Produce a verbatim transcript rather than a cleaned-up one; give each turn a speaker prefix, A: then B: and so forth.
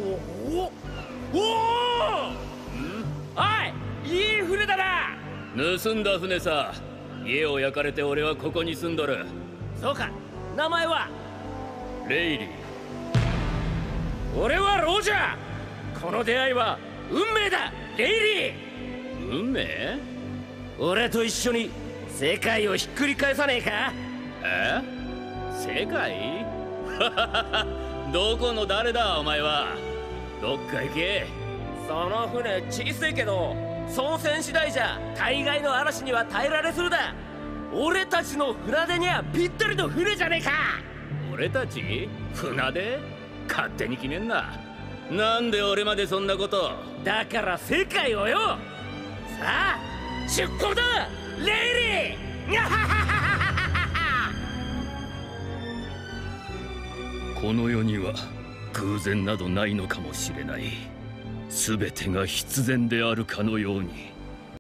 A: おおおお、おい、いい船だな。
B: 盗んだ船さ。家を焼かれて俺はここに住んどる。
A: そうか。名前は？
B: レイリー。
A: 俺はロジャー。この出会いは運命だ、レイリ
B: ー。運命？
A: 俺と一緒に世界をひっくり返さねえか？
B: え？世界？どこの誰だお前は。どっか行け。
A: その船小さいけど操船次第じゃ大概の嵐には耐えられそうだ。俺たちの船出にはぴったりの船じゃねえか。
B: 俺たち船出？勝手に決めんな。なんで俺までそんなこと。
A: だから世界をよ。さあ出航だレイリー。
B: この世には偶然などないのかもしれない。全てが必然であるかのように。